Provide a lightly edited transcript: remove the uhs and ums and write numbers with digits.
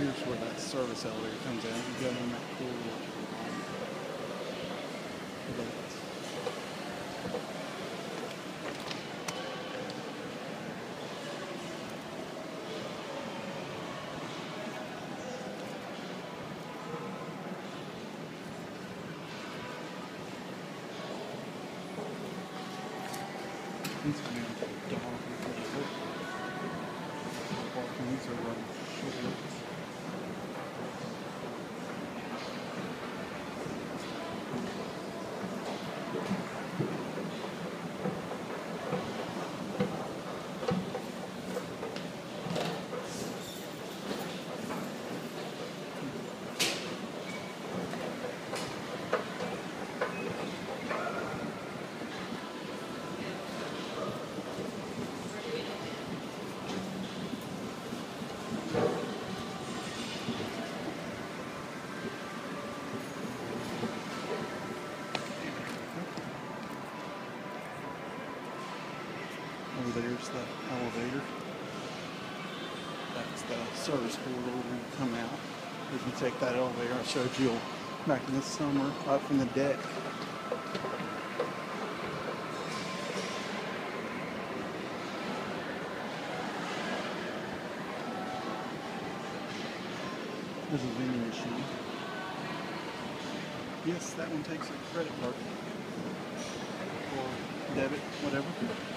here's where that service elevator comes in. You go in that cool lights. These are now dog parking. These are running short. Over there's the elevator. That's the service corridor when you come out. If you take that elevator I showed you back in the summer up from the deck. There's a vending machine. Yes, that one takes a credit card or debit, whatever.